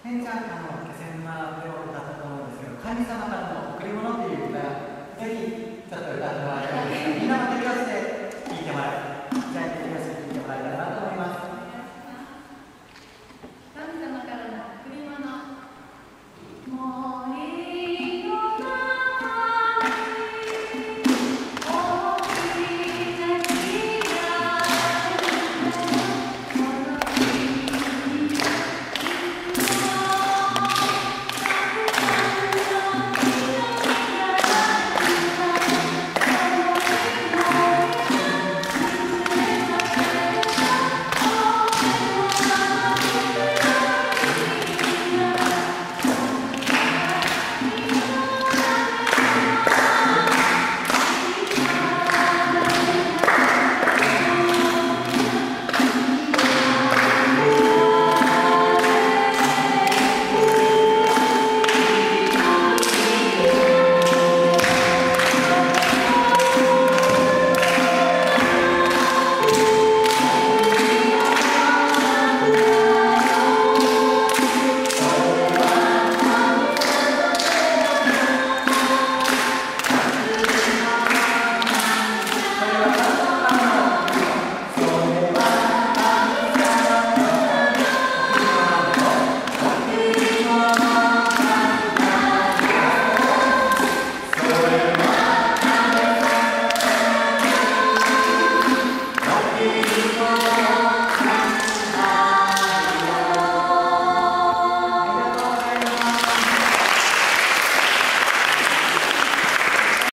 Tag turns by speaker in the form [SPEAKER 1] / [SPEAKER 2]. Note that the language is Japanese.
[SPEAKER 1] けんちゃん、気仙沼で歌ったと思うんですけど、神様からの贈り物っていう歌、ぜひちょっと歌ってもらいたいんですが、みんなも手拍子で聴いてもらい、じゃあ手拍子で聴いてもらえたらなと思います。